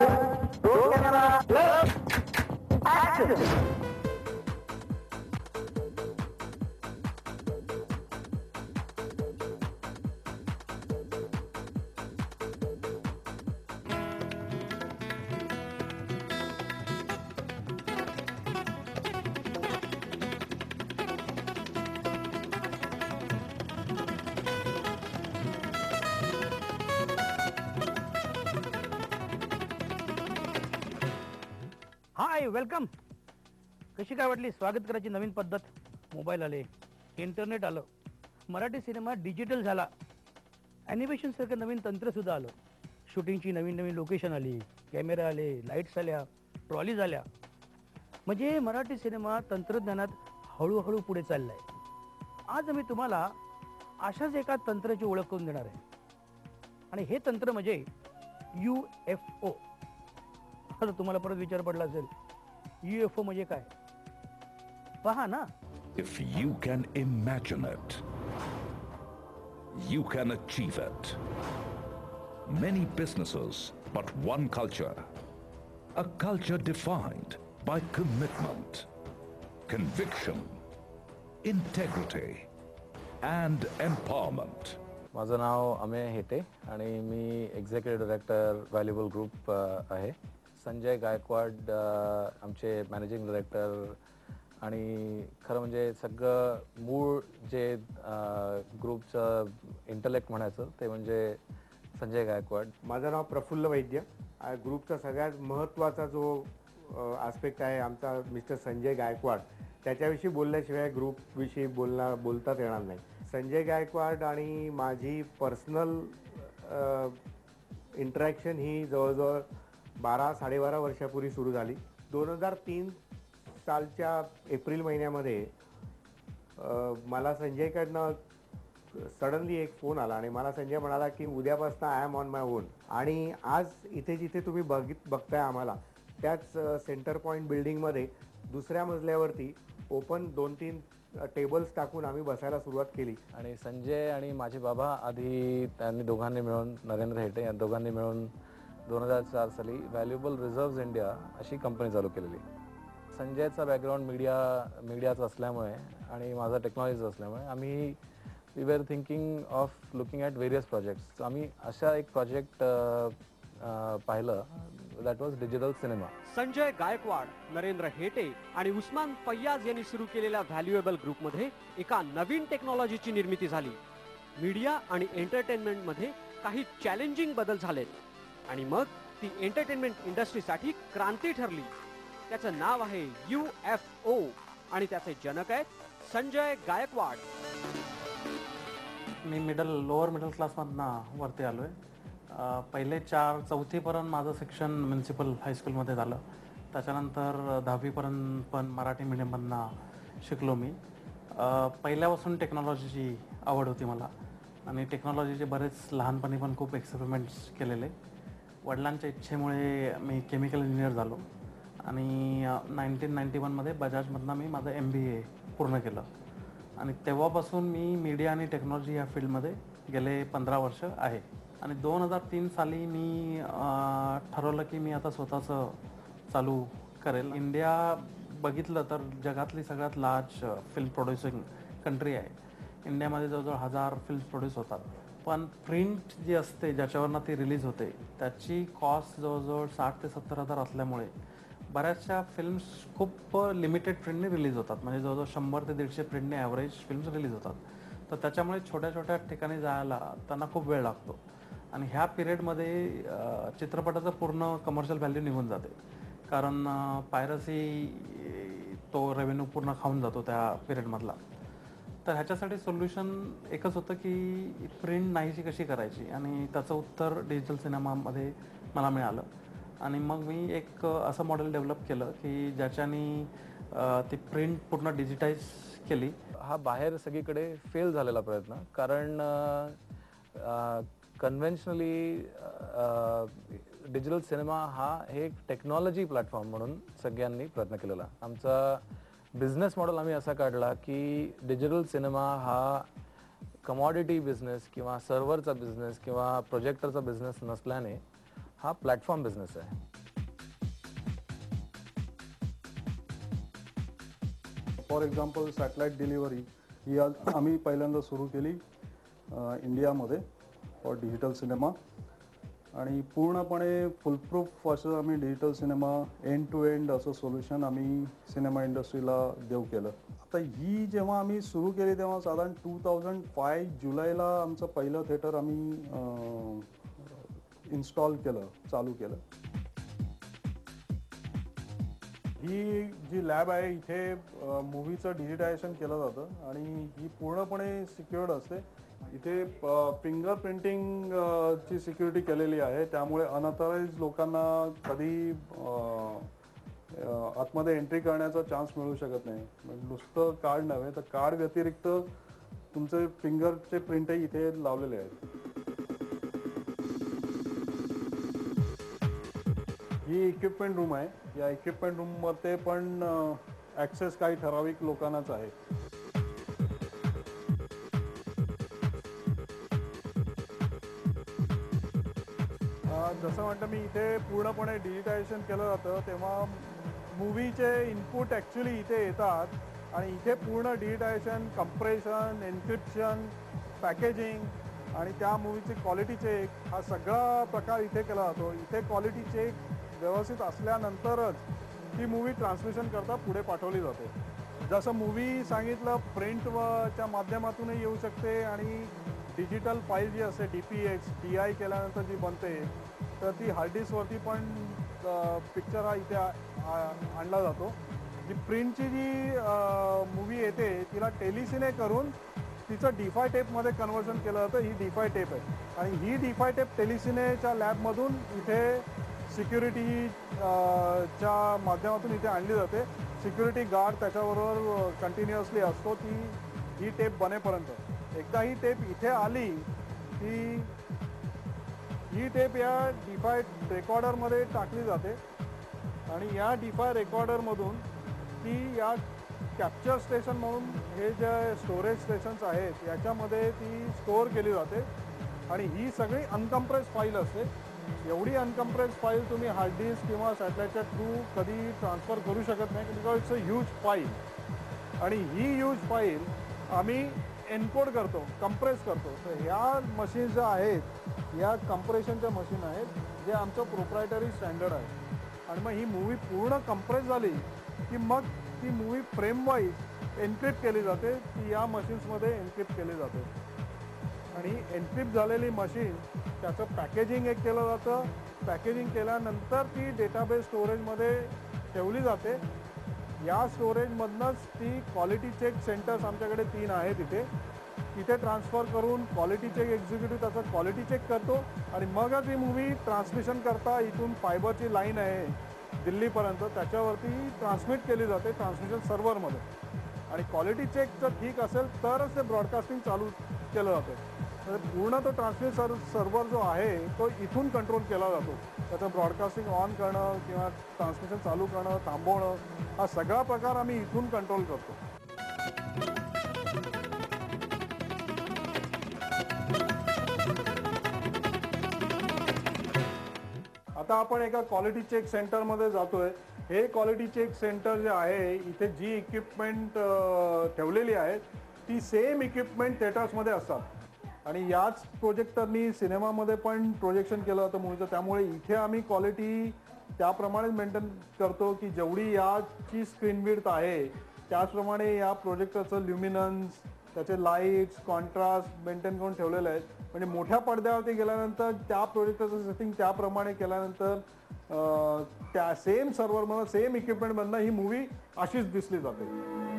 Hi welcome. कशी काय वाटली स्वागत करायची नवीन पद्धत? मोबाईल आले, इंटरनेट आलं, मराठी सिनेमा डिजिटल झाला, ॲनिमेशन सारखं नवीन तंत्र सुद्धा आलं, शूटिंगची नवीन नवीन लोकेशन आली, कॅमेरा आले, लाईट्स आल्या, ट्रॉलीज आल्या. म्हणजे मराठी सिनेमा तंत्रज्ञानात हळूहळू पुढे चाललाय. आज आम्ही तुम्हाला अशाच एका तंत्राची ओळख करून देणार आहे आणि हे तंत्र म्हणजे UFO. आता तुम्हाला परत विचार पडला असेल UFO म्हणजे काय? पहा ना. If you can imagine it, you can achieve it. Many businesses, but one culture. A culture defined by commitment, conviction, integrity, and empowerment. माझं नाव अमेय हेटे आणि मी एक्झिक्युटिव्ह डायरेक्टर व्हॅल्युएबल ग्रुप आहे. संजय गायकवाड आमचे मॅनेजिंग डायरेक्टर आणि खरं म्हणजे सगळं मूळ जे ग्रुपचं इंटलेक्ट म्हणायचं ते म्हणजे संजय गायकवाड. माझं नाव प्रफुल्ल वैद्य. ग्रुपचा सगळ्यात महत्त्वाचा जो आस्पेक्ट आहे आमचा मिस्टर संजय गायकवाड. त्याच्याविषयी बोलल्याशिवाय ग्रुपविषयी बोलताच येणार नाही. संजय गायकवाड आणि माझी पर्सनल इंटरॅक्शन ही जवळजवळ 12-12.5 वर्षापूर्वी सुरू झाली. 2003 सालच्या एप्रिल महिन्यामध्ये मला संजयकडनं सडनली एक फोन आला आणि मला संजय म्हणाला की उद्यापासून I'm on my own. आणि आज इथे जिथे तुम्ही बघताय आम्हाला त्याच सेंटर पॉईंट बिल्डिंगमध्ये दुसऱ्या मजल्यावरती ओपन 2-3 टेबल्स टाकून आम्ही बसायला सुरुवात केली. आणि संजय आणि माझे बाबा आधी त्यांनी दोघांनी मिळून नरेंद्र हेटे या दोघांनी मिळून 2004 साली व्हॅल्युएबल रिझर्व्स इंडिया अशी कंपनी चालू केलेली. संजयचा बॅकग्राऊंड मीडियाचा असल्यामुळे आणि माझा टेक्नॉलॉजीचा असल्यामुळे आम्ही we were thinking of looking at various projects. आम्ही अशा एक प्रोजेक्ट पाहिलं that was digital cinema. Sanjay Gaikwad, Narendra Hete आणि उस्मान फैयाज यांनी सुरू केलेल्या व्हॅल्युएबल ग्रुपमध्ये एका नवीन टेक्नॉलॉजीची निर्मिती झाली. मीडिया आणि एंटरटेनमेंटमध्ये काही चॅलेंजिंग बदल झालेत आणि मग ती एंटरटेनमेंट इंडस्ट्रीसाठी क्रांती ठरली. त्याचं नाव आहे UFO आणि त्याचे जनक आहेत संजय गायकवाड. मी लोअर मिडल क्लासमधनं वरती आलो आहे. पहिले 4-4थीपर्यंत माझं शिक्षण म्युन्सिपल हायस्कूलमध्ये झालं. त्याच्यानंतर 10वीपर्यंत पण मराठी मीडियममधनं शिकलो मी. पहिल्यापासून टेक्नॉलॉजीची आवड होती मला आणि टेक्नॉलॉजीचे बरेच लहानपणी पण खूप एक्सपेरिमेंट्स केलेले. वडिलांच्या इच्छेमुळे मी केमिकल इंजिनियर झालो आणि 1991मध्ये बजाजमधनं मी माझं MBA पूर्ण केलं आणि तेव्हापासून मी मीडिया आणि टेक्नॉलॉजी या फील्डमध्ये गेले 15 वर्ष आहे. आणि 2003 साली मी ठरवलं की मी आता स्वतःचं चालू करेल. इंडिया बघितलं तर जगातली सगळ्यात लार्ज फिल्म प्रोड्युसिंग कंट्री आहे. इंडियामध्ये जवळजवळ 1000 फिल्म्स प्रोड्यूस होतात. पण प्रिंट जी असते ज्याच्यावरनं ती रिलीज होते त्याची कॉस्ट जवळजवळ 60,000 ते 70,000 असल्यामुळे बऱ्याचशा फिल्म्स खूप लिमिटेड प्रिंटने रिलीज होतात. म्हणजे जवळजवळ 100 ते 150 प्रिंटने ॲव्हरेज फिल्म्स रिलीज होतात. तर त्याच्यामुळे छोट्या छोट्या ठिकाणी जायला त्यांना खूप वेळ लागतो आणि ह्या पिरियडमध्ये चित्रपटाचं पूर्ण कमर्शियल व्हॅल्यू निघून जाते. कारण पायरसी तो रेव्हेन्यू पूर्ण खाऊन जातो त्या पिरियडमधला. तर ह्याच्यासाठी सोल्युशन एकच होतं की प्रिंट नाहीशी कशी करायची आणि त्याचं उत्तर डिजिटल सिनेमामध्ये मला मिळालं. आणि मग मी एक असं मॉडेल डेव्हलप केलं की ज्याच्यानी ती प्रिंट पूर्ण डिजिटाईज केली. हा बाहेर सगळीकडे फेल झालेला प्रयत्न. कारण कन्व्हेन्शनली डिजिटल सिनेमा हा एक टेक्नॉलॉजी प्लॅटफॉर्म म्हणून सगळ्यांनी प्रयत्न केलेला. आमचा बिझनेस मॉडेल आम्ही असा काढला की डिजिटल सिनेमा हा कमॉडिटी बिझनेस किंवा सर्व्हरचा बिझनेस किंवा प्रोजेक्टरचा बिझनेस नसल्याने हा प्लॅटफॉर्म बिझनेस आहे. फॉर एक्झाम्पल सॅटेलाइट डिलिव्हरी ही आज आम्ही पहिल्यांदा सुरू केली इंडियामध्ये फॉर डिजिटल सिनेमा आणि पूर्णपणे फुलप्रूफ असं आम्ही digital cinema end to end असं सोल्युशन आम्ही सिनेमा इंडस्ट्रीला देऊ केलं. आता ही जेव्हा आम्ही सुरू केली तेव्हा साधारण 2005 जुलैला आमचं पहिलं थिएटर आम्ही इन्स्टॉल केलं, चालू केलं. ही जी लॅब आहे इथे मूवीचं डिजिटायझेशन केलं जातं आणि ही पूर्णपणे सिक्युअर्ड असते. इथे फिंगर प्रिंटिंग ची सिक्युरिटी केलेली आहे, त्यामुळे अनऑथराइज लोकांना कधी आतमध्ये एंट्री करण्याचा चान्स मिळू शकत नाही. नुसतं कार्ड नव्हे तर कार्ड व्यतिरिक्त तुमचे फिंगरचे प्रिंटही इथे लावलेले आहेत. ही इक्विपमेंट रूम आहे. या इक्विपमेंट रूममध्ये पण ॲक्सेस काही ठराविक लोकांनाच आहे. जसं म्हटलं मी इथे पूर्णपणे डिजिटायझेशन केलं जातं तेव्हा मूवीचे इनपुट ॲक्च्युली इथे येतात आणि इथे पूर्ण डिजिटायझेशन, कंप्रेशन, एन्क्रिप्शन, पॅकेजिंग आणि त्या मूवीची क्वालिटी चेक हा सगळा प्रकार इथे केला जातो. इथे क्वालिटी चेक व्यवस्थित असल्यानंतरच ती मूवी ट्रान्सलेशन करता पुढे पाठवली जाते. जसं मूवी सांगितलं प्रिंटच्या माध्यमातूनही येऊ शकते आणि डिजिटल फाईल जी असते DPX, DI केल्यानंतर जी बनते तर ती हार्ड डिस्कवरती पण पिक्चर हा इथे आणला जातो. जी प्रिंटची जी मूवी येते तिला टेलिसिने करून तिचं D5 टेपमध्ये कन्व्हर्जन केलं जातं. ही D5 टेप आहे आणि ही D5 टेप टेलिसिनेच्या लॅबमधून इथे सिक्युरिटी च्या माध्यमातून इथे आणली जाते. सिक्युरिटी गार्ड त्याच्याबरोबर कंटिन्युअसली असतो ही टेप बनेपर्यंत. एकदा ही टेप इथे आली की ही टेप या D5 रेकॉर्डरमध्ये टाकली जाते आणि या D5 रेकॉर्डरमधून ती या कॅप्चर स्टेशन म्हणून हे जे स्टोरेज स्टेशन्स आहेत याच्यामध्ये ती स्टोअर केली जाते आणि ही सगळी अनकम्प्रेस फाईल असते. एवढी अनकम्प्रेस फाईल तुम्ही हार्ड डिस्क किंवा सॅटेलाइटच्या थ्रू कधी ट्रान्सफर करू शकत नाही because it's a huge file. आणि ही ह्यूज फाईल आम्ही एन्कोड करतो, कंप्रेस करतो. तर ह्या मशीन ज्या आहेत या कंप्रेशनच्या मशीन आहेत जे आमचं प्रोप्रायटरी स्टँडर्ड आहे. आणि मग ही मूवी पूर्ण कंप्रेस झाली की मग ती मूवी फ्रेम वाईज एन्क्रिप्ट केली जाते. ती या मशीन्समध्ये एन्क्रिप्ट केली जाते आणि एन्क्रिप्ट झालेली मशीन त्याचं पॅकेजिंग एक केलं जातं. पॅकेजिंग केल्यानंतर ती डेटाबेस स्टोरेजमध्ये ठेवली जाते. या स्टोरेजमधनंच ती क्वालिटी चेक सेंटर्स आमच्याकडे 3 आहेत इथे ट्रान्सफर करून क्वालिटी चेक एक्झिक्युटिव्ह त्याचा क्वालिटी चेक करतो आणि मगच ही मूवी ट्रान्समिशन करता इथून फायबरची लाईन आहे दिल्लीपर्यंत त्याच्यावरती ट्रान्समिट केली जाते ट्रान्समिशन सर्व्हरमध्ये. आणि क्वालिटी चेक जर ठीक असेल तरच ते ब्रॉडकास्टिंग चालू केलं जातं. तर पूर्ण तो ट्रान्समिशन सर्व्हर जो आहे तो इथून कंट्रोल केला जातो. त्याचं ब्रॉडकास्टिंग ऑन करणं किंवा ट्रान्समिशन चालू करणं, थांबवणं हा सगळा प्रकार आम्ही इथून कंट्रोल करतो. आता आपण एका क्वालिटी चेक सेंटरमध्ये जातोय. हे क्वालिटी चेक सेंटर जे आहे इथे जी इक्विपमेंट ठेवलेली आहे ती सेम इक्विपमेंट थिएटर्समध्ये असतात आणि याच प्रोजेक्टरनी सिनेमामध्ये पण प्रोजेक्शन केलं जातं मूवीचं. त्यामुळे इथे आम्ही क्वालिटी त्याप्रमाणे मेंटेन करतो की जेवढी याची स्क्रीन विड्थ आहे त्याचप्रमाणे या प्रोजेक्टरचं ल्युमिनन्स, त्याचे लाईट्स, कॉन्ट्रास्ट मेंटेन करून ठेवलेले आहेत. म्हणजे मोठ्या पडद्यावरती गेल्यानंतर त्या प्रोजेक्टरचं सेटिंग त्याप्रमाणे केल्यानंतर त्या सेम सर्व्हरमधनं सेम इक्विपमेंटमधनं ही मूवी अशीच दिसली जाते.